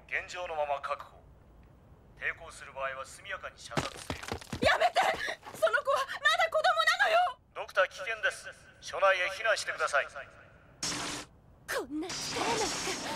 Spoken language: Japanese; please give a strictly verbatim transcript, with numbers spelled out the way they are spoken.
現状のまま確保。抵抗する場合は速やかに射殺せよ。 やめて。その子はまだ子供なのよ。 ドクター、危険です。署内へ避難してください。 こんな力なんか